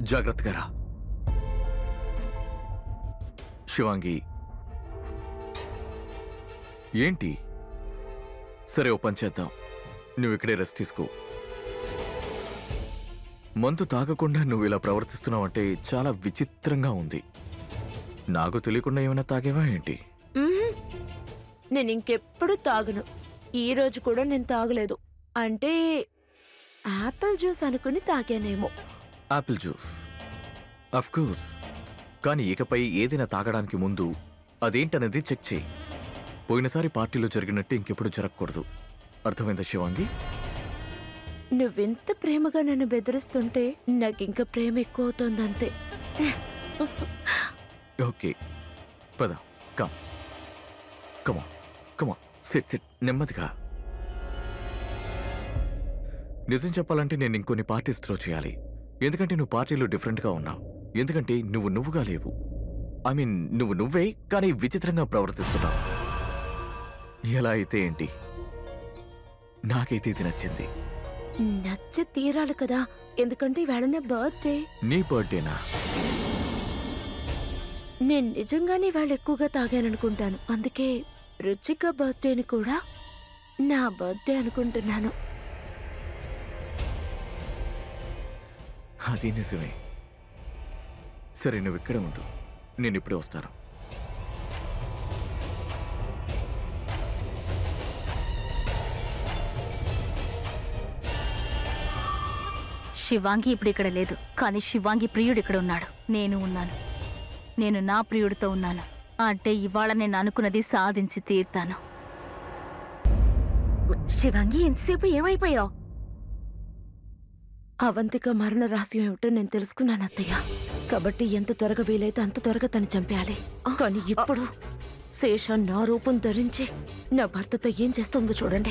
జాగ్రత్తగా రా. శివాంగి, ఏంటి? సరే, ఓ పని చేద్దాం. నువ్వు ఇక్కడే రెస్ట్ తీసుకో. మందు తాగకుండా నువ్వు ఇలా ప్రవర్తిస్తున్నావంటే చాలా విచిత్రంగా ఉంది. నాకు తెలియకుండా ఏమైనా తాగేవా ఏంటి? నేను ఇంకెప్పుడు తాగను. ఈ రోజు కూడా నేను తాగలేదు. అంటే యాపిల్ జ్యూస్ అనుకుని తాగానేమో. Apple juice, of course. కానీ ఇకపై ఏదైనా తాగడానికి ముందు అదేంటనేది చెక్ చేయి. పోయినసారి పార్టీలో జరిగినట్టు ఇంకెప్పుడు జరగకూడదు. అర్థమైందా శివాంగి? నువ్వెంత ప్రేమగా నన్ను బెదిరిస్తుంటే నాకింక ప్రేమ ఎక్కువ అవుతోందంతే. ఓకే, పద. Come come come, sit sit, నెమ్మదిగా. నిజం చెప్పాలంటే నేను ఇంకొన్ని పార్టీస్ త్రో చేయాలి. ఎందుకంటే నువ్వు పార్టీలో డిఫరెంట్గా ఉన్నావు. ఎందుకంటే నువ్వు నువ్వుగా లేవు. ఐ మీన్, నువ్వు నువ్వే కానీ విచిత్రంగా ప్రవర్తిస్తున్నావు. ఎలా అయితే ఏంటి, నాకైతే ఇది నచ్చింది. నచ్చి తీరాలి కదా, ఎందుకంటే ఇవాళ నా బర్త్డే. నీ బర్త్డేనా? నేను నిజంగానే ఇవాళ ఎక్కువగా తాగాననుకుంటాను. అందుకే రుచిక బర్త్డేని కూడా నా బర్త్డే అనుకుంటున్నాను. అది నిజమే. సరే, నువ్వు ఇక్కడే ఉండు, నేను ఇప్పుడే వస్తాను. శివాంగి ఇప్పుడు ఇక్కడ లేదు, కానీ శివాంగి ప్రియుడు ఇక్కడ ఉన్నాడు. నేను ఉన్నాను. నేను నా ప్రియుడితో ఉన్నాను. అంటే ఇవాళ నేను అనుకున్నది సాధించి తీరుతాను. శివాంగి, ఎంతసేపు ఏమైపోయావు? అవంతిక మరణ రహస్యం ఏమిటో నేను తెలుసుకున్నాను అత్తయ్య. కాబట్టి ఎంత త్వరగా వీలైతే అంత త్వరగా తను చంపేయాలి. కానీ ఇప్పుడు శేష నా రూపం ధరించి నా భర్తతో ఏం చేస్తుందో చూడండి.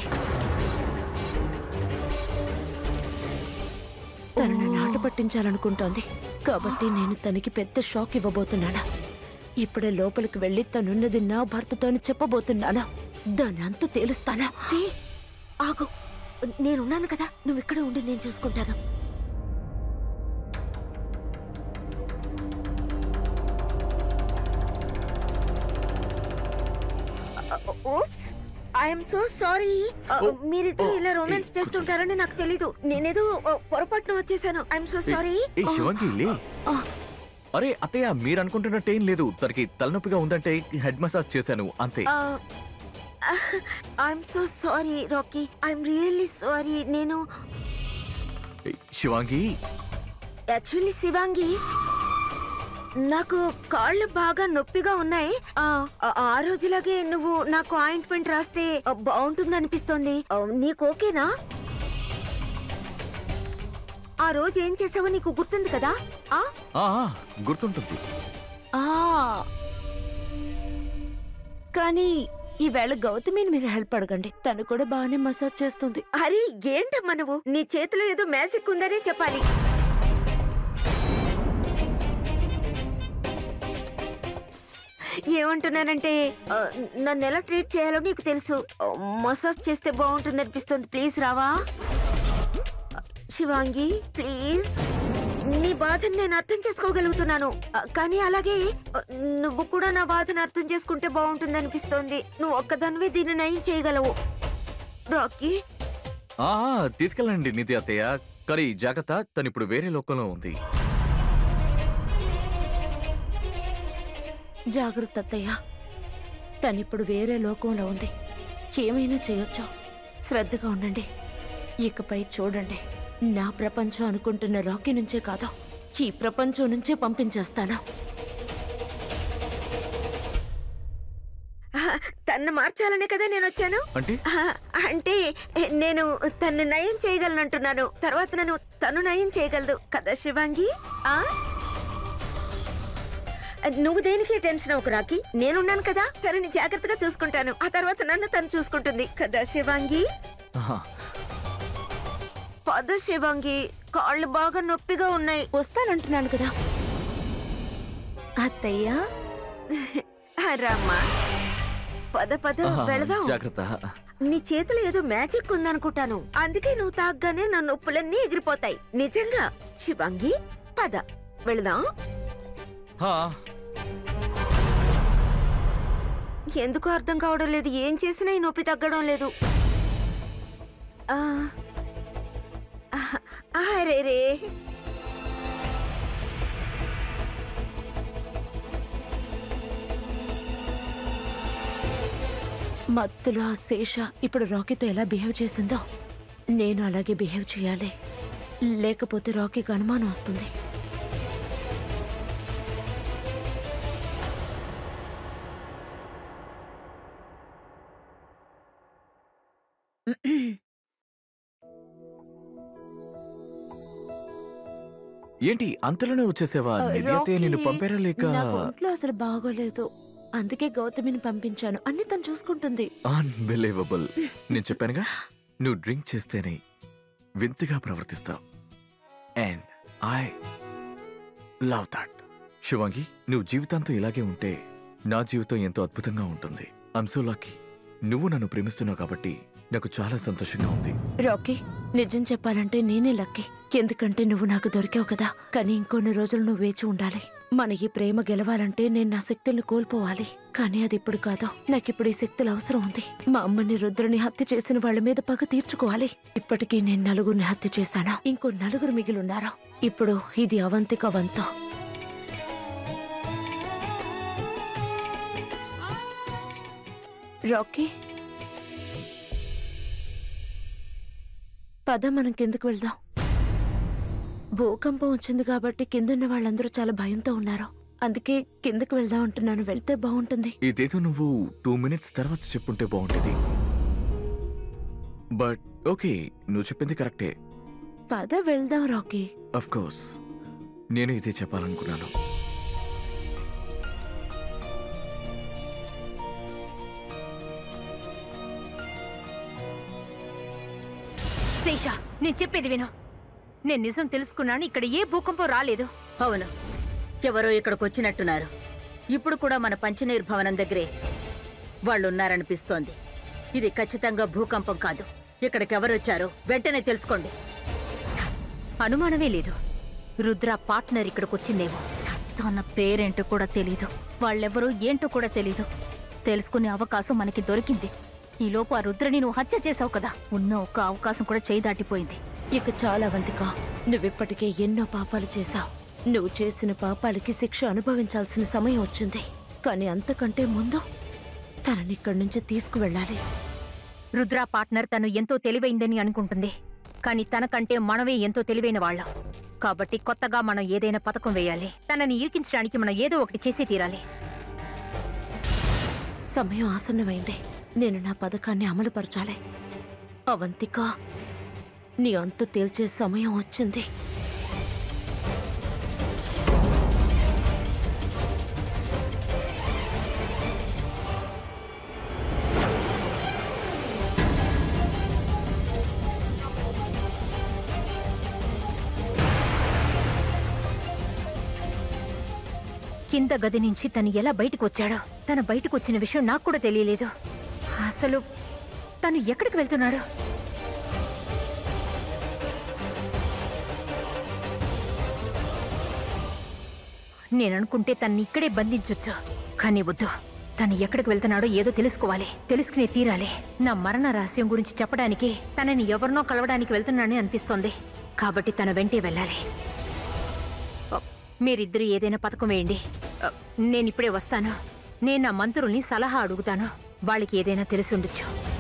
తను నన్ను ఆట పట్టించాలనుకుంటోంది. కాబట్టి నేను తనకి పెద్ద షాక్ ఇవ్వబోతున్నాను. ఇప్పుడే లోపలికి వెళ్ళి తనున్నది నా భర్తతోని చెప్పబోతున్నాను. దాని అంత తేలుస్తాను. ఆగు, నేనున్నాను కదా, నువ్వు ఇక్కడ ఉండి నేను చూసుకుంటాను. I'm so sorry. మీరిద్దరు ఇలా రొమాన్స్ చేస్తుంటారని నాకు తెలీదు. నేనేదో పొరపాటున వచ్చేసాను. I'm so sorry. అరే అత్తయ్య, మీరు అనుకుంటున్నట్టేం లేదు. తనకి తలనొప్పిగా ఉందంటే హెడ్ మసాజ్ చేశాను అంతే. I'm so sorry Rocky, I'm really sorry. నేను శివాంగి, యాక్చువల్లీ శివాంగి, నాకు కాళ్ళు బాగా నొప్పిగా ఉన్నాయి. ఆ రోజులాగే నువ్వు నాకు ఆయింట్మెంట్ రాస్తే బాగుంటుందనిపిస్తోంది. నీకు ఓకేనా? ఆ రోజు ఏం చేసావో నీకు గుర్తుంది కదా? గుర్తుంటుంది. కానీ ఈవేళ గౌతమిని మీరు హెల్ప్ అడగండి. తను కూడా బాగానే మసాజ్ చేస్తుంది. అరే ఏంటమ్మా నువ్వు? నీ చేతిలో ఏదో మ్యాజిక్ ఉందనే చెప్పాలి. ఏమంటున్నానంటే నన్ను ఎలా ట్రీట్ చేయాలో నీకు తెలుసు. మసాజ్ చేస్తే బాగుంటుంది అనిపిస్తుంది. ప్లీజ్ రావా శివాంగి, ప్లీజ్. నీ బాధను నేను అర్థం చేసుకోగలుగుతున్నాను. కానీ అలాగే నువ్వు కూడా నా బాధను అర్థం చేసుకుంటే బాగుంటుంది అనిపిస్తోంది. నువ్వు ఒక్కదానివే దీన్ని నయం చేయగలవు. రాకీ, తీసుకెళ్ళండి నిధి అత్తయ్య. కానీ జాగ్రత్త, తను ఇప్పుడు వేరే లోకంలో ఉంది. జాగ్రత్త అత్తయ్య, తనిప్పుడు వేరే లోకంలో ఉంది. ఏమైనా చేయొచ్చు. శ్రద్ధగా ఉండండి. ఇకపై చూడండి, నా ప్రపంచం అనుకుంటున్న రాకీ నుంచే కాదు, ఈ ప్రపంచం నుంచే పంపించేస్తాను. తన్ను మార్చాలనే కదా నేను వచ్చాను. అంటే నేను తన్ను నయం చేయగలనంటున్నాను. తర్వాత నన్ను తను నయం చేయగలదు కదా శివాంగి? నువ్వు దేనికి టెన్షన్ అవ్వకు రాకీ, నేనున్నాను కదా. తనని జాగ్రత్తగా చూసుకుంటాను. ఆ తర్వాత నన్ను తను చూసుకుంటుంది కదా శివాంగి? పద శివాంగి, కాళ్ళు బాగా నొప్పిగా ఉన్నాయి. వస్తానంటున్నాను కదా అత్తయ్య. రామ్మా, పద పద వెళదాం. జాగ్రత్త. నీ చేతిలో ఏదో మ్యాజిక్ ఉందనుకుంటాను. అందుకే నువ్వు తాగ్గానే నా నొప్పులన్నీ ఎగిరిపోతాయి. నిజంగా శివాంగి, పద. వెళదాం. హా, ఎందుకు అర్థం కావడం లేదు? ఏం చేసినా ఈ నొప్పి తగ్గడం లేదు. అరే రే, మత్తులో ఆ శేష ఇప్పుడు రాకీతో ఎలా బిహేవ్ చేసిందో నేను అలాగే బిహేవ్ చేయాలి, లేకపోతే రాకీకి అనుమానం వస్తుంది. ఏంటి అంతలోనే వచ్చేసావా? నిధి అయితే నిన్ను పంపారా లేక? నాకు ఒంట్లో అసలు బాగోలేదు, అందుకే గౌతమిని పంపించాను. అన్ని తను చూసుకుంటుంది. అన్బిలీవబుల్. నేను చెప్పానుగా, నువ్వు డ్రింక్ చేస్తేనే వింతగా ప్రవర్తిస్తావు. And I love that. Shivangi, నువ్వు జీవితాంతం ఇలాగే ఉంటే నా జీవితం ఎంతో అద్భుతంగా ఉంటుంది. I'm so lucky. నువ్వు నన్ను ప్రేమిస్తున్నావు కాబట్టి నాకు చాలా సంతోషంగా ఉంది. రాకీ, నిజం చెప్పాలంటే నేనే లక్కీ, ఎందుకంటే నువ్వు నాకు దొరికావు కదా. కానీ ఇంకొన్ని రోజులు నువ్వు వేచి ఉండాలి. మన ఈ ప్రేమ గెలవాలంటే నేను నా శక్తుల్ని కోల్పోవాలి. కానీ అది ఇప్పుడు కాదు. నాకిప్పుడు ఈ శక్తులు అవసరం ఉంది. మా అమ్మని, రుద్రని హత్య చేసిన వాళ్ళ మీద పగ తీర్చుకోవాలి. ఇప్పటికీ నేను 9 హత్య చేశాను, ఇంకో 9 మిగిలిన్నారు. ఇప్పుడు ఇది అవంతిక వంత. రాకీ, పద మనం కిందకు వెళ్దాం. భూకంపం వచ్చింది కాబట్టి కిందున్న వాళ్ళందరూ చాలా భయంతో ఉన్నారు. అందుకే కిందకు వెళ్దాం అంటున్నాను. వెళ్తే బాగుంటుంది. ఇదేదో నువ్వు 2 minutes తర్వాత చెప్పుంటే బాగుంటుంది. బట్ ఓకే, నువ్వు చెప్పింది కరెక్టే. పద వెళ్దాం రాకీ. అఫ్ కోర్స్, నేను ఇదే చెప్పాలనుకున్నాను. శేష, నేను చెప్పేది విను. నేను నిజం తెలుసుకున్నాను. ఇక్కడ ఏ భూకంపం రాలేదు. అవును, ఎవరో ఇక్కడికి వచ్చినట్టున్నారు. ఇప్పుడు కూడా మన పంచనీర్ భవనం దగ్గరే వాళ్ళున్నారనిపిస్తోంది. ఇది ఖచ్చితంగా భూకంపం కాదు. ఇక్కడికెవరొచ్చారో వెంటనే తెలుసుకోండి. అనుమానమే లేదు. రుద్ర పార్ట్నర్ ఇక్కడికొచ్చిందేమో. తన పేరేంటో కూడా తెలీదు, వాళ్ళెవరూ ఏంటో కూడా తెలీదు. తెలుసుకునే అవకాశం మనకి దొరికింది. ఈలోపు ఆ రుద్రని నువ్వు హత్య చేసావు కదా, ఉన్న ఒక్క అవకాశం కూడా చేయి దాటిపోయింది. ఇక చాలా అవంతిక, నువ్విప్పటికే ఎన్నో పాపాలు చేశావు. నువ్వు చేసిన పాపాలకి శిక్ష అనుభవించాల్సిన సమయం వచ్చింది. కానీ అంతకంటే ముందు తనని ఇక్కడి నుంచి తీసుకువెళ్ళాలి. రుద్ర పార్ట్నర్ తను ఎంతో తెలివైందని అనుకుంటుంది. కానీ తనకంటే మనమే ఎంతో తెలివైన వాళ్ళం. కాబట్టి కొత్తగా మనం ఏదైనా పథకం వేయాలి. తనని ఇరికించడానికి మనం ఏదో ఒకటి చేసి తీరాలి. సమయం ఆసన్నమైంది. నేను నా పథకాన్ని అమలుపరచాలి. అవంతిక, నీ అంతు తేల్చే సమయం వచ్చింది. కింద గది నుంచి తను ఎలా బయటకు వచ్చాడో, తన బయటకు వచ్చిన విషయం నాకు కూడా తెలియలేదు. అసలు తను ఎక్కడికి వెళ్తున్నాడు? నేననుకుంటే తన్ని ఇక్కడే బంధించొచ్చు, కానీ వద్దు. తను ఎక్కడికి వెళ్తున్నాడో ఏదో తెలుసుకోవాలి, తెలుసుకునే తీరాలి. నా మరణ రహస్యం గురించి చెప్పడానికి తనని ఎవరినో కలవడానికి వెళ్తున్నానని అనిపిస్తోంది. కాబట్టి తన వెంటే వెళ్ళాలి. మీరిద్దరూ ఏదైనా పథకం వేయండి. నేనిప్పుడే వస్తాను. నేను నా మంత్రుల్ని సలహా అడుగుతాను. వాళ్ళకి ఏదైనా తెలుసుండొచ్చు.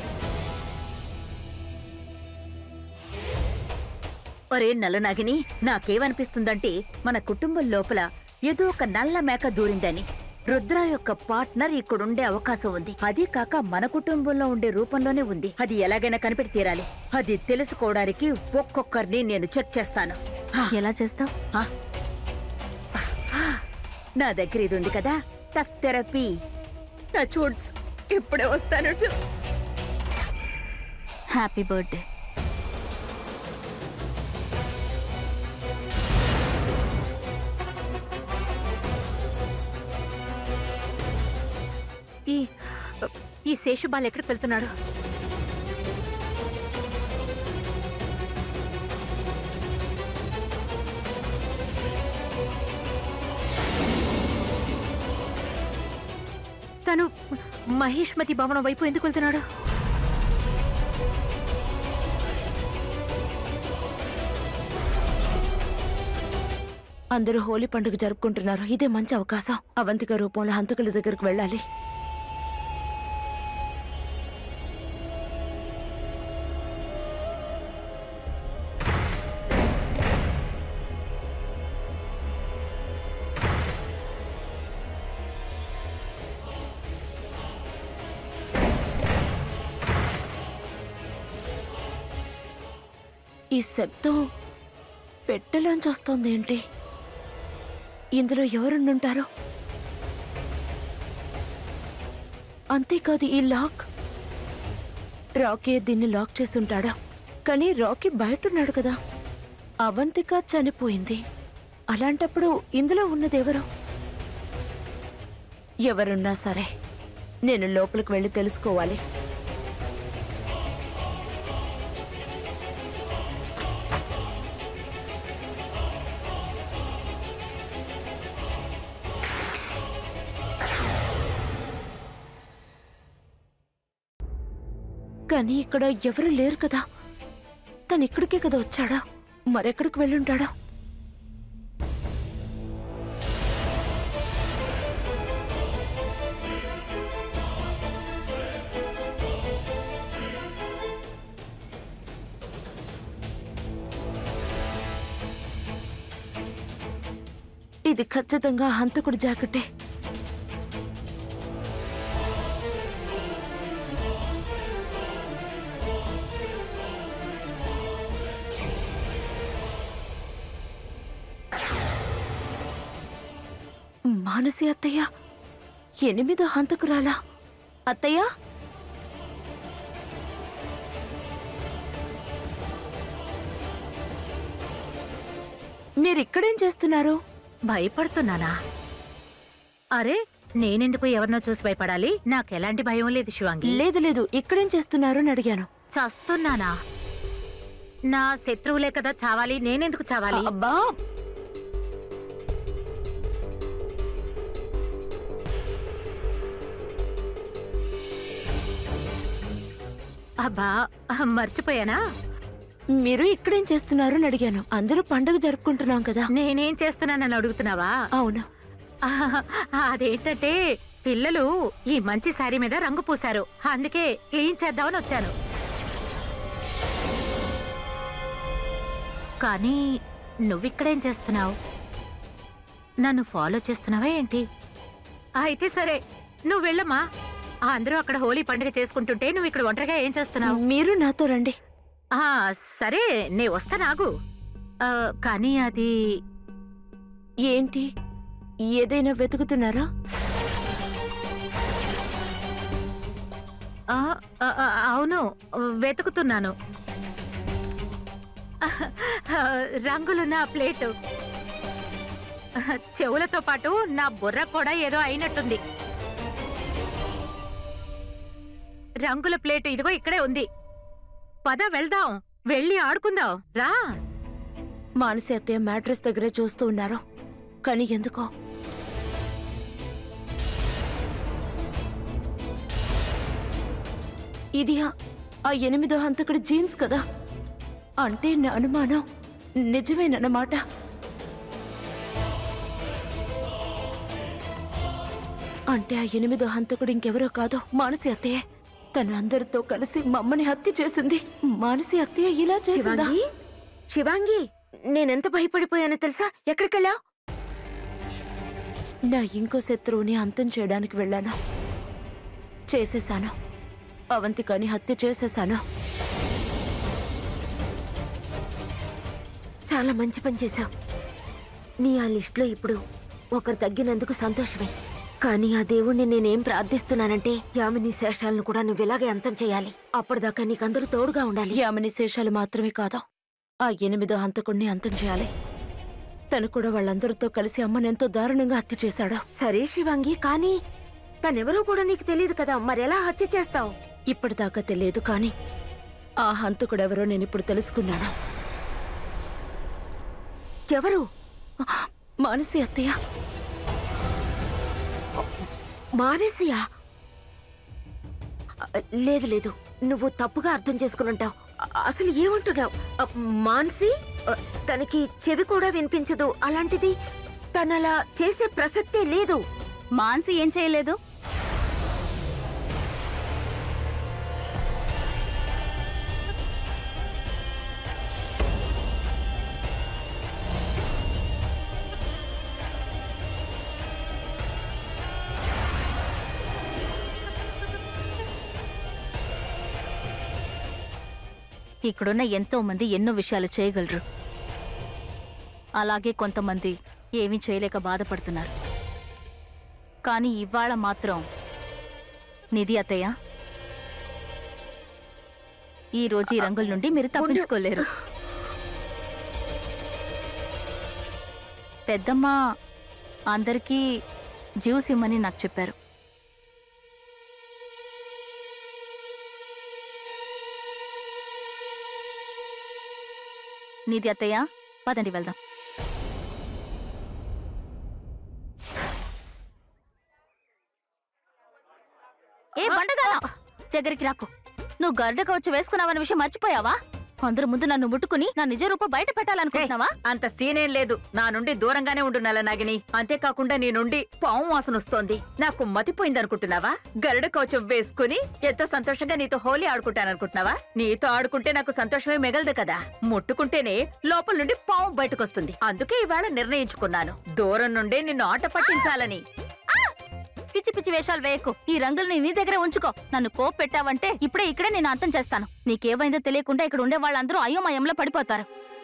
ఒరే నల్లనాగిని, నాకేమనిపిస్తుందంటే మన కుటుంబం లోపల ఏదో ఒక నల్ల మేక దూరిందని. రుద్ర యొక్క పార్ట్నర్ ఇక్కడుండే అవకాశం ఉంది. అదీ కాక మన కుటుంబంలో ఉండే రూపంలోనే ఉంది. అది ఎలాగైనా కనిపెట్టి తీరాలి. అది తెలుసుకోవడానికి ఒక్కొక్కరిని నేను చెక్ చేస్తాను. ఎలా చేస్తావు? నా దగ్గర ఇది ఉంది కదా, టచ్ థెరపీ. Touch woods. ఇప్పుడే వస్తాను. Happy birthday. ఈ శేషుబాల్ ఎక్కడికి వెళ్తున్నాడు? తను మహిష్మతి భవనం వైపు ఎందుకు వెళ్తున్నాడు? అందరూ హోలీ పండుగ జరుపుకుంటున్నారు. ఇదే మంచి అవకాశం. అవంతిక రూపంలో హంతకుల దగ్గరకు వెళ్ళాలి. ఈ శబ్దం పెట్టెలోంచి వస్తోంది ఏంటి? ఇందులో ఎవరుండుంటారు? అంతేకాదు, ఈ లాక్ రాకీ దీన్ని లాక్ చేసుంటాడా? కానీ రాకీ బయటున్నాడు కదా. అవంతిక చనిపోయింది. అలాంటప్పుడు ఇందులో ఉన్నదెవరు? ఎవరున్నా సరే నేను లోపలికి వెళ్ళి తెలుసుకోవాలి. కానీ ఇక్కడ ఎవరు లేరు కదా. తను ఇక్కడికే కదా వచ్చాడా? మరెక్కడికి వెళ్ళుంటాడా? ఇది ఖచ్చితంగా హంతకుడి జాకెట్టే. మానసి అత్తయ్య 8వ హంతకురాలా? అత్తయ్య, మీరిక్కడేం చేస్తున్నారు? భయపడుతున్నానా? అరే, నేనెందుకు ఎవరినో చూసి భయపడాలి? నాకెలాంటి భయం లేదు శివాంగి. లేదు లేదు, ఇక్కడేం చేస్తున్నారు అని అడిగాను. చస్తున్నానా? నా శత్రువులే కదా చావాలి, నేనెందుకు చావాలి? అబ్బా, అబ్బా, మర్చిపోయానా? మీరు ఇక్కడేం చేస్తున్నారు అని అడిగాను. అందరూ పండుగ జరుపుకుంటున్నాం కదా. నేనేం చేస్తున్నానని అడుగుతున్నావా? అవును. అదేంటంటే పిల్లలు ఈ మంచి శారీ మీద రంగు పూశారు, అందుకే క్లీన్ చేద్దామని వచ్చాను. కానీ నువ్విక్కడేం చేస్తున్నావు? నన్ను ఫాలో చేస్తున్నావా ఏంటి? అయితే సరే, నువ్వు వెళ్ళమ్మా. అందరూ అక్కడ హోలీ పండుగ చేసుకుంటుంటే నువ్వు ఇక్కడ ఒంటరిగా ఏం చేస్తున్నావు? మీరు నాతో రండి. సరే, నే వస్తా నాగు. కానీ అది ఏంటి? ఏదైనా వెతుకుతున్నారా? అవును, వెతుకుతున్నాను. రంగులున్న ప్లేటు. చెవులతో పాటు నా బుర్ర కూడా ఏదో అయినట్టుంది. రంగుల ప్లేటు ఇదిగో ఇక్కడే ఉంది. పద వెళ్దాం, వెళ్ళి ఆడుకుందాం రా. మానసి అత్తయ్య మ్యాట్రెస్ దగ్గరే చూస్తూ ఉన్నారు. కానీ ఎందుకో ఇది ఆ 8వ హంతకుడి జీన్స్ కదా. అంటే నా అనుమానం నిజమేనన్నమాట. అంటే ఆ 8వ హంతకుడు ఇంకెవరో కాదు, మానసి అత్తయ్య. తను అందరితో కలిసి మమ్మని హత్య చేసింది. మానసి అత్తయ్య ఇలా చేసిందా? శివాంగి, నేనెంత భయపడిపోయానో తెలుసా? ఎక్కడికెళ్ళావు? నా ఇంకో శత్రువుని అంతం చేయడానికి వెళ్ళాను. చేసేశాను. అవంతికని హత్య చేసేశాను. చాలా మంచి పని చేశావు. నీ ఆ లిస్టులో ఇప్పుడు ఒకరు తగ్గినందుకు సంతోషమే. కానీ ఆ దేవుణ్ణి నేనేం ప్రార్థిస్తున్నానంటే, యామిని శేషాలను కూడా నువ్వు ఇలాగే అంతం చేయాలి. అప్పటిదాకా నీకందరూ తోడుగా ఉండాలి. యామిని శేషాలు మాత్రమే కాదు, ఆ 8వ హంతకుడిని అంతం చేయాలి. తను కూడా వాళ్ళందరితో కలిసి అమ్మనెంతో దారుణంగా హత్య చేశాడు. సరే శివాంగి, కానీ తనెవరో కూడా నీకు తెలియదు కదా, మరెలా హత్య చేస్తావు? ఇప్పటిదాకా తెలియదు, కానీ ఆ హంతకుడెవరో నేనిప్పుడు తెలుసుకున్నాను. ఎవరు? మానసి అత్తయ్య. మానసియా? లేదు లేదు, నువ్వు తప్పుగా అర్థం చేసుకుని ఉంటావు. అసలు ఏమంటున్నావు? మాన్సి తనకి చెవి కూడా వినిపించదు, అలాంటిది తనలా చేసే ప్రసక్తే లేదు. మాన్సి ఏం చేయలేదు. ఇక్కడున్న ఎంతో మంది ఎన్నో విషయాలు చేయగలరు. అలాగే కొంతమంది ఏమీ చేయలేక బాధపడుతున్నారు. కానీ ఇవాళ మాత్రం నిధి అత్తయ్య, ఈ రోజు ఈ రంగుల నుండి మీరు తప్పించుకోలేరు. పెద్దమ్మ అందరికీ జ్యూస్ ఇమ్మని నాకు చెప్పారు. నిధి అత్తయ్య, పదండి వెళ్దాం. ఏ బండదానా, దగ్గరికి రాకు. నువ్వు గర్డగా వచ్చి వేసుకున్నావన్న విషయం మర్చిపోయావా? అందరి ముందు నన్ను ముట్టుకుని నా నిజ రూపం బయట పెట్టాలనుకుంటున్నావా? అంత సీనేం లేదు. నా నుండి దూరంగానే ఉండు నల్లనాగిని. అంతేకాకుండా నీ నుండి పాము వాసన వస్తోంది. నాకు మతిపోయిందనుకుంటున్నావా? గరుడ కవచం వేసుకుని ఎంతో సంతోషంగా నీతో హోలీ ఆడుకుంటాననుకుంటున్నావా? నీతో ఆడుకుంటే నాకు సంతోషమే మిగలదు కదా. ముట్టుకుంటేనే లోపల నుండి పాము బయటకొస్తుంది. అందుకే ఇవాళ నిర్ణయించుకున్నాను, దూరం నుండే నిన్ను ఆట పట్టించాలని. పిచ్చి పిచ్చి వేషాలు వేయకు. ఈ రంగుల్ని నీ దగ్గరే ఉంచుకో. నన్ను కోప్ పెట్టావంటే ఇక్కడే నేను అంతం చేస్తాను. నీకేమైందో తెలియకుండా ఇక్కడ ఉండే వాళ్ళందరూ అయోమయంలో పడిపోతారు.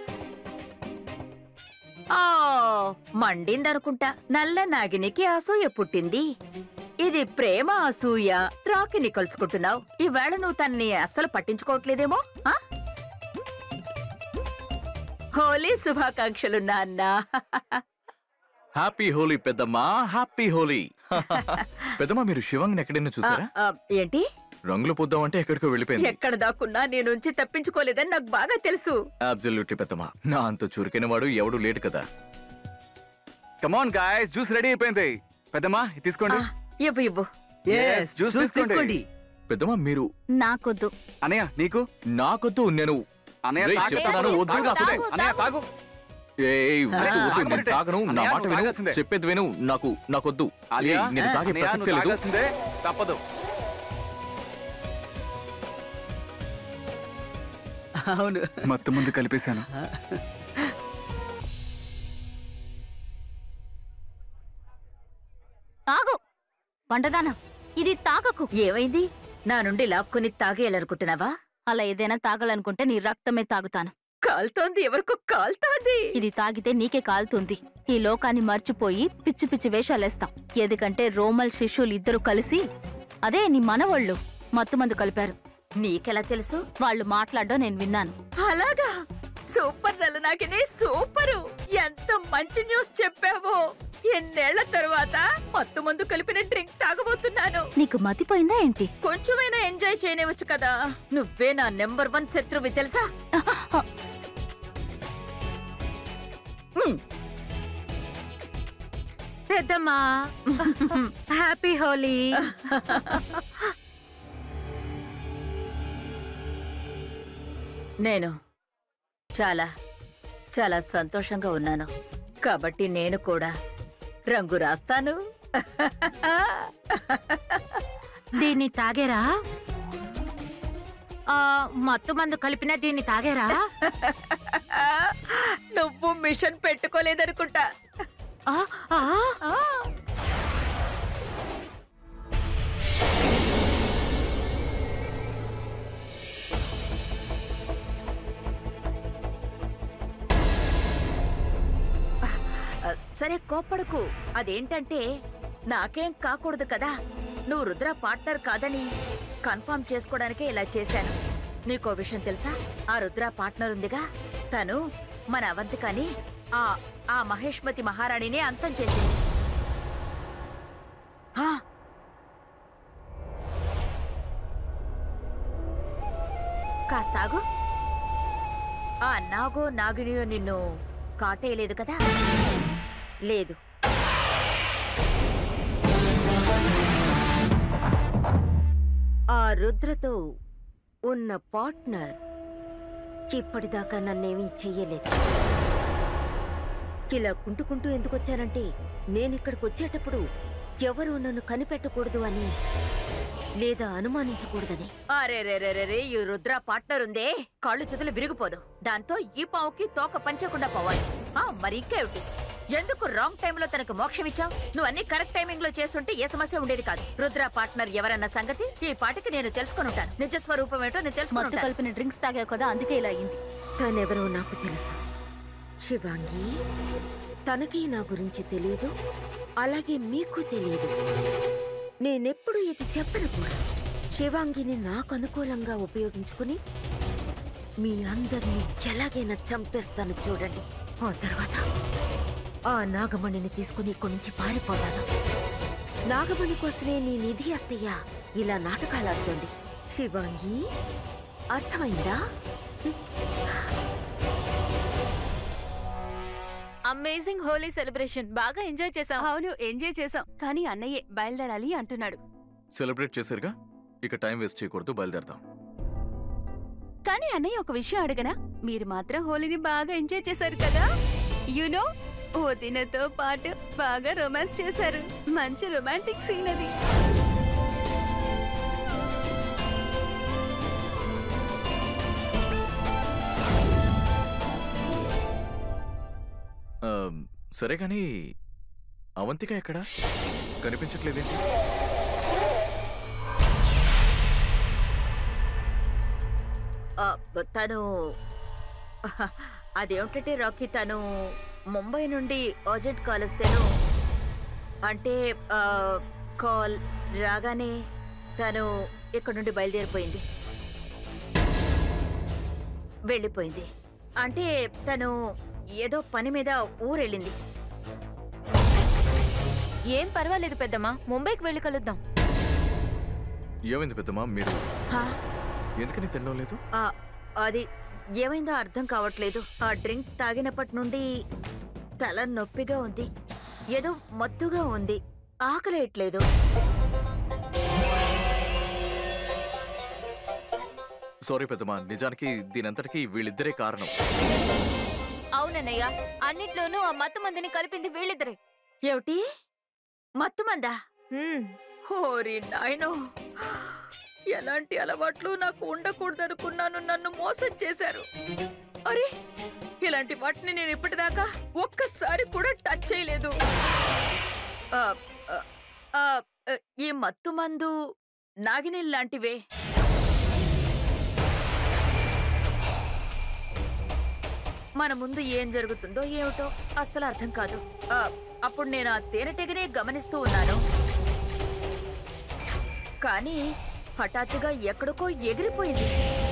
మండిందనుకుంటా. నల్ల నాగినికి అసూయ పుట్టింది. ఇది ప్రేమ అసూయ. రాకిని కలుసుకుంటున్నావు. ఈవేళ నువ్వు తన్ని అస్సలు పట్టించుకోవట్లేదేమో. హోలీ శుభాకాంక్షలు నాన్న. హ్యాపీ హోలీ పెద్దమ్మా, హ్యాపీ హోలీ. పెద్దమ్మా, మీరు శివంగిని ఎక్కడైనా చూసారా? ఏంటి? రంగులు పూద్దామంటే ఎక్కడికో వెళ్ళిపోయింది. ఎక్కడ దాక్కున్నా నేను నుంచి తప్పించుకోలేదని నాకు బాగా తెలుసు. అబ్సల్యూట్లీ పెద్దమ్మా. నా అంత చురుకైన వాడు ఎవడు లేడు కదా. కమాన్ గాయ్స్, జ్యూస్ రెడీ అయిపోయింది. పెద్దమ్మా తీసుకోండి. ఇవ్వు ఇవ్వు. జ్యూస్ తీసుకోండి. పెద్దమ్మా మీరు. నాకొద్దు. అన్నయ్య నీకు? నాకొద్దు. నేను అన్నయ్య చెప్తాను, వద్దు. అన్నయ్య తాగు. నేను తాగను. నా మాట విను, చెప్పేది విను. నాకొద్దు. నేను తాగే ప్రసక్తే లేదు. తప్పదు. అవును, మొత్తం ముందు కలిపేశాను. తాగు బండదానా, ఇది తాగకు. ఏమైంది? నా నుండి లాక్కుని తాగేయాలనుకుంటున్నావా? అలా ఏదైనా తాగాలనుకుంటే నీ రక్తమే తాగుతాను. కాల్తోంది, ఎవరికో కాల్తోంది. ఇది తాగితే నీకే కాలుతుంది. ఈ లోకాన్ని మర్చిపోయి పిచ్చి పిచ్చి వేషాలేస్తాం. ఎందుకంటే రోమల్ శిష్యులు ఇద్దరు కలిసి, అదే నీ మనవాళ్ళు, మత్తుమందు కలిపారు. నీకెలా తెలుసు? వాళ్ళు మాట్లాడడం నేను విన్నాను. అలాగా? Super Nallanagini, super. ఎంత మంచి న్యూస్ చెప్పావో. ఎన్నేళ్ల తర్వాత మత్తుమందు కలిపిన డ్రింక్ తాగబోతున్నాను. నీకు మతిపోయిందా ఏంటి? కొంచెమైనా ఎంజాయ్ చేయనివచ్చు కదా. నువ్వే నా నెంబర్ 1 శత్రువి తెలుసా? పెద్దమ్మా, హ్యాపీ హోలీ. నేను చాలా చాలా సంతోషంగా ఉన్నాను కాబట్టి నేను కూడా రంగు రాస్తాను. దీన్ని తాగేరా? మత్తు మందు కలిపిన దీన్ని తాగేరా? నువ్వు మిషన్ పెట్టుకోలేదనుకుంటా. సరే కోప్పడకు. అదేంటంటే నాకేం కాకూడదు కదా. నువ్వు రుద్ర పార్ట్నర్ కాదని కన్ఫర్మ్ చేసుకోవడానికే ఇలా చేశాను. నీకో విషయం తెలుసా? ఆ రుద్ర పార్ట్నర్ ఉందిగా, తను మన అవంతికని ఆ మహేష్మతి మహారాణిని అంతం చేసింది. కాస్తాగు. ఆ నాగో నాగినియో నిన్ను కాటేయలేదు కదా? లేదు. ఆ రుద్రతో ఉన్న పార్ట్నర్ ఇప్పటిదాకా నన్నేమీ చెయ్యలేదు. ఇలా కుంటుకుంటూ ఎందుకు వచ్చానంటే నేనిక్కడికి వచ్చేటప్పుడు ఎవరూ నన్ను కనిపెట్టకూడదు అని, లేదా అనుమానించకూడదని. అరే ఈ రుద్ర పార్ట్నర్ ఉందే, కాళ్ళు చేతులు విరిగిపోదు. దాంతో ఈ పావుకి తోక పంచకుండా పోవాలి. మరి ఇంకేమిటి, ఎందుకు రాంగ్ టైంలో తనకు మోక్షం ఇచ్చావు? నువ్వు అన్ని కరెక్ట్ టైమింగ్ లో చేస్తుంటే ఏ సమస్య ఉండేది కాదు. రుద్ర పార్ట్నర్ ఎవరన్న సంగతి ఈ పాటికి నేను తెలుసుకొని ఉంటాను. నిజ స్వరూపం ఏంటో నేను తెలుసుకొని కలిపిన డ్రింక్స్ తాగావు కదా, అందుకే ఇలా అయింది. తనెవరో నాకు తెలుసు శివాంగి. తనకి నా గురించి తెలియదు, అలాగే మీకు తెలియదు. నేనెప్పుడు ఇది చెప్పను కూడా. శివాంగిని నాకు అనుకూలంగా ఉపయోగించుకుని మీ అందరినీ ఎలాగైనా చంపేస్తాను చూడండి. ఆ తర్వాత ఆ నాగమణిని తీసుకుని ఇక్కడి నుంచి పారిపోతాను. నాగమణి కోసమే నీ నిధి అత్తయ్య ఇలా నాటకాలాడుతోంది. శివాంగి, అర్థమైందా? Amazing Holi celebration. బాగా ఎంజాయ్ చేసాం. అవును, ఎంజాయ్ చేసాం. కానీ అన్నయ్యే బయలుదేరాలి అంటున్నాడు. సెలబ్రేట్ చేశారుగా, ఇక టైం వేస్ట్ చేయకూడదు, బయలుదేరదాం. కానీ అన్నయ్య ఒక విషయం అడగనా? మీరు మాత్రం హోలీని బాగా ఎంజాయ్ చేశారు కదా. యునో, వదినతో పాటు బాగా రొమాన్స్ చేశారు. మంచి రొమాంటిక్ సీన్ అది. సరే కానీ అవంతిక ఎక్కడా కనిపించట్లేదేంటి? తను అదేమిటంటే రాకీ, తను ముంబై నుండి అర్జెంట్ కాల్ వస్తేను, అంటే కాల్ రాగానే తను ఇక్కడ నుండి బయలుదేరిపోయింది, వెళ్ళిపోయింది. అంటే తను ఏదో పని మీద ఊరెళ్ళింది. ఏం పర్వాలేదు పెద్దమ్మా, ముంబైకి వెళ్ళి కలుద్దాం. ఏమైంది పెద్దమ్మా, మీరు ఎందుకని తినడం లేదు? అది ఏమైందో అర్థం కావట్లేదు. ఆ డ్రింక్ తాగినప్పటి నుండి తల నొప్పిగా ఉంది, ఏదో మత్తుగా ఉంది, ఆకలేయట్లేదు. సారీ పెద్దమ్మా, నిజానికి దీనంతటికీ వీళ్ళిద్దరే కారణం. అవునన్నయ్య, అన్నిట్లోనూ ఆ మత్తు మందిని కలిపింది వీళ్ళిద్దరే. ఏమిటి, మత్తు మందా? హోరి నాయనో, ఎలాంటి అలవాట్లు నాకు ఉండకూడదనుకున్నాను, నన్ను మోసం చేశారు. అరే, ఇలాంటి వాటిని నేను ఇప్పటిదాకా ఒక్కసారి కూడా టచ్ చేయలేదు. ఈ మత్తు మందు నాగినీళ్ళలాంటివే. మన ముందు ఏం జరుగుతుందో ఏమిటో అస్సలు అర్థం కాదు. అప్పుడు నేను ఆ తేనెటీగనే గమనిస్తూ ఉన్నాను, కానీ హఠాత్తుగా ఎక్కడికో ఎగిరిపోయింది.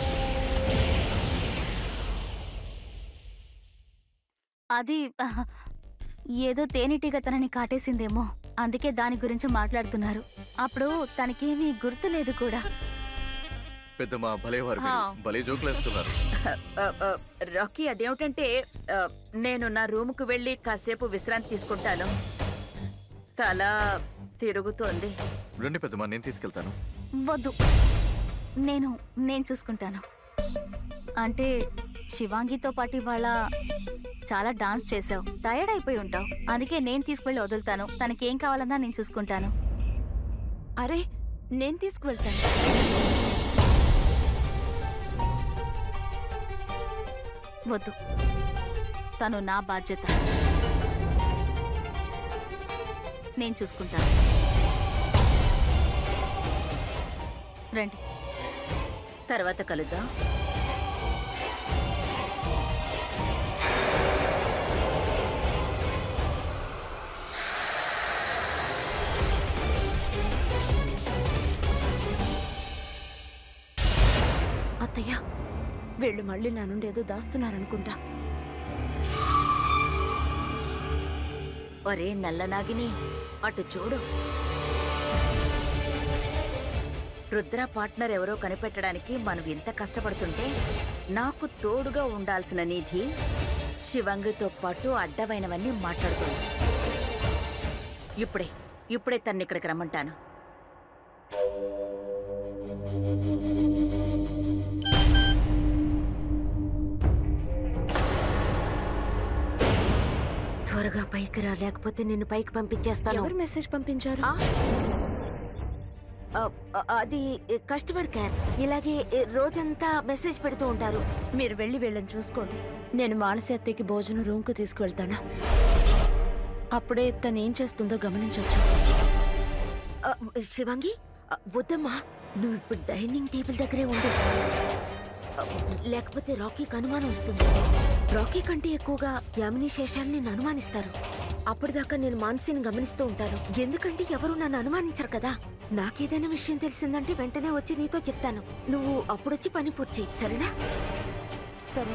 అది ఏదో తేనెటీగ తనని కాటేసిందేమో, అందుకే దాని గురించి మాట్లాడుతున్నారు. అప్పుడు తనకేమీ గుర్తులేదు కూడా. పెద్దమ్మా భలేవారు, భలే జోకులేస్తున్నారు. రాకీ, అదేమిటంటే నేను నా రూముకు వెళ్ళి కాసేపు విశ్రాంతి తీసుకుంటాను. తల తిరుగుతోంది. రండి పెద్దమ్మా, నేను తీసుకెళ్తాను. వద్దు, నేను చూసుకుంటాను. అంటే శివాంగితో పాటు ఇవాళ చాలా డాన్స్ చేసావు, టైర్డ్ అయిపోయి ఉంటావు, అందుకే నేను తీసుకువెళ్ళి వదులుతాను. తనకేం కావాలన్నా నేను చూసుకుంటాను. అరే, నేను తీసుకువెళ్తాను. వద్దు, తను నా బాధ్యత, నేను చూసుకుంటాను. రండి, తర్వాత కలుద్దాం. అత్తయ్య, వీళ్ళు మళ్ళీ నా నుండి ఏదో దాస్తున్నారనుకుంటా. ఒరే నల్లనాగిని, అటు చూడు. రుద్ర పార్ట్నర్ ఎవరో కనిపెట్టడానికి మనం ఎంత కష్టపడుతుంటే, నాకు తోడుగా ఉండాల్సిన నిధి శివంగితో పాటు అడ్డమైనవన్నీ మాట్లాడుతుంది. ఇప్పుడే తన్ని ఇక్కడికి రమ్మంటాను. త్వరగా పైకి రా, లేకపోతే నిన్ను పైకి పంపించేస్తాను. ఎవరు మెసేజ్ పంపించారు? అది కస్టమర్ కేర్. ఇలాగే రోజంతా మెసేజ్ పెడుతూ ఉంటారు. మీరు వెళ్ళి వీళ్ళని చూసుకోండి. నేను మానసి అత్తయ్యకి భోజనం రూమ్కు తీసుకువెళ్తాను. అప్పుడే తను ఏం చేస్తుందో గమనించవచ్చు. శివాంగి, వద్దమ్మా, నువ్వు ఇప్పుడు డైనింగ్ టేబుల్ దగ్గరే ఉండు. లేకపోతే రాకీకి అనుమానం వస్తుంది. రాకీ కంటే ఎక్కువగా యామిని శేషాల్ని నన్ను అనుమానిస్తారు. అప్పటిదాకా నేను మానసిని గమనిస్తూ ఉంటాను. ఎందుకంటే ఎవరు నన్ను అనుమానించరు కదా. నాకేదైనా విషయం తెలిసిందంటే వెంటనే వచ్చి నీతో చెప్తాను. నువ్వు అప్పుడొచ్చి పని పూర్తి చెయ్యి, సరేనా? సరే.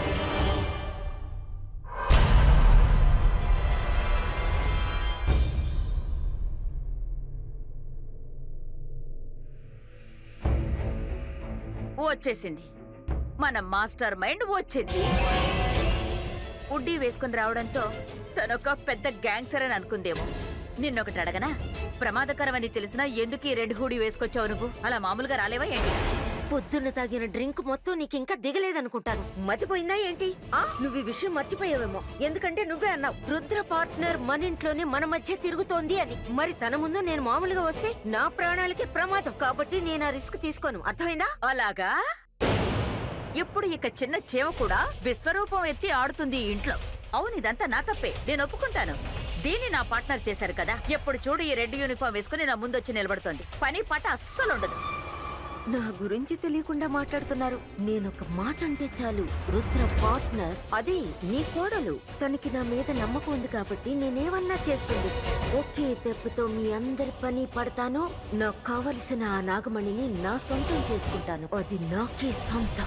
వచ్చేసింది మన మాస్టర్ మైండ్ వచ్చింది. ఉడ్డీ వేసుకుని రావడంతో తనొక పెద్ద గ్యాంగ్సర్ అని అనుకుందేమో. నిన్నొకటి అడగనా? ప్రమాదకరమని తెలిసినా ఎందుకు ఈ రెడ్ హూడీ వేసుకొచ్చావు? నువ్వు అలా మామూలుగా రాలేవా ఏంటి? పొద్దున్న తాగిన డ్రింక్ మొత్తం నీకింకా దిగలేదనుకుంటాను. మతిపోయిందా ఏంటి? నువ్వు ఈ విషయం మర్చిపోయావేమో. ఎందుకంటే నువ్వే అన్నావు, రుద్ర పార్ట్నర్ మన ఇంట్లోనే మన మధ్య తిరుగుతోంది అని. మరి తన ముందు నేను మామూలుగా వస్తే నా ప్రాణాలకి ప్రమాదం. కాబట్టి నేను ఆ రిస్క్ తీసుకోను. అర్థమైందా? అలాగా? ఇప్పుడు ఇక చిన్న చేవ కూడా విశ్వరూపం ఎత్తి ఆడుతుంది ఈ ఇంట్లో. అవును, ఇదంతా నా తప్పే, నేను ఒప్పుకుంటాను. దీన్ని నా పార్ట్నర్ చేశారు కదా. ఎప్పుడు చూడు ఈ రెడ్ యూనిఫామ్ వేసుకుని నా ముందొచ్చి నిలబడుతోంది. పని పాట అస్సలుండదు. నా గురించి తెలియకుండా మాట్లాడుతున్నారు. నేనొక మాట అంటే చాలు, రుద్ర పార్ట్నర్, అదే నీ కోడలు. తనకి నా మీద నమ్మకం ఉంది కాబట్టి నేనేమన్నా చేస్తుంది. ఒకే దెబ్బతో మీ అందరి పని పడతాను. నాకు కావలసిన ఆ నాగమణిని నా సొంతం చేసుకుంటాను. అది నాకే సొంతం.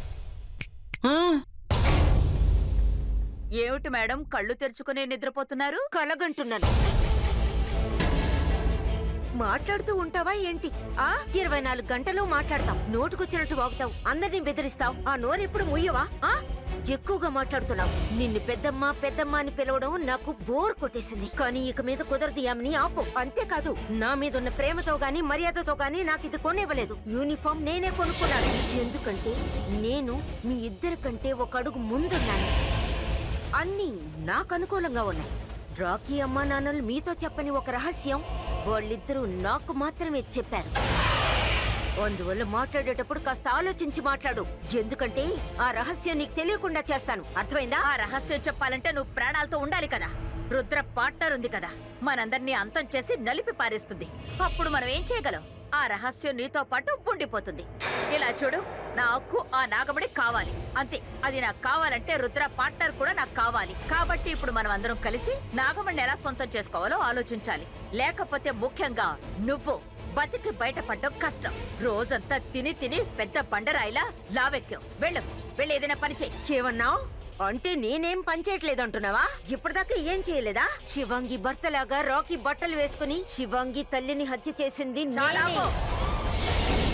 ఏమిటి మేడం, కళ్ళు తెరుచుకుని నిద్రపోతున్నారు? కలగంటున్నాను. మాట్లాడుతూ ఉంటావా ఏంటి? 24 గంటలు మాట్లాడతావు, నోటుకొచ్చినట్టు వాగుతావు, అందరినీ బెదిరిస్తావు. ఆ నోరెప్పుడు ముయ్యవా? ఎక్కువగా మాట్లాడుతున్నావు. నిన్ను పెద్దమ్మ పెద్దమ్మ అని పిలవడం నాకు బోర్ కొట్టేసింది. కానీ ఇక మీద కుదరదు యామిని, ఆపు. అంతేకాదు, నా మీద ఉన్న ప్రేమతో గాని మర్యాదతో గాని నాకు ఇది కొనివ్వలేదు. యూనిఫామ్ నేనే కొనుక్కున్నాను. ఎందుకంటే నేను మీ ఇద్దరి కంటే ఒక అడుగు ముందున్నాను. అన్నీ నాకు అనుకూలంగా ఉన్నాయి. రాకీ అమ్మా నాన్నలు మీతో చెప్పని ఒక రహస్యం వాళ్ళిద్దరూ నాకు మాత్రమే చెప్పారు. అందువల్ల మాట్లాడేటప్పుడు కాస్త ఆలోచించి మాట్లాడు. ఎందుకంటే ఆ రహస్యం నీకు తెలియకుండా చేస్తాను. అర్థమైందా? ఆ రహస్యం చెప్పాలంటే నువ్వు ప్రాణాలతో ఉండాలి కదా. రుద్ర పార్ట్నర్ ఉంది కదా, మనందరినీ అంతం చేసి నలిపి పారేస్తుంది. అప్పుడు మనం ఏం చేయగలం? ఆ రహస్యం నీతో పాటు ఉండిపోతుంది. ఇలా చూడు, నాకు ఆ నాగమణి కావాలి అంతే. అది నాకు కావాలంటే రుద్ర పార్ట్నర్ కూడా నాకు కావాలి. కాబట్టి ఇప్పుడు మనం అందరం కలిసి నాగమణిని ఎలా సొంతం చేసుకోవాలో ఆలోచించాలి. లేకపోతే ముఖ్యంగా నువ్వు బతికి బయటపడ్డం కష్టం. రోజంతా తిని తిని పెద్ద బండరాయిలా లావెక్కావు. వెళ్ళు, వెళ్ళి ఏదైనా పని చెయ్యి. చేయవన్నావు అంటే నేనేం పనిచేయట్లేదు అంటున్నావా? ఇప్పటిదాకా ఏం చేయలేదా? శివాంగి భర్తలాగా రాకీ బట్టలు వేసుకుని శివాంగి తల్లిని హత్య చేసింది నేనే.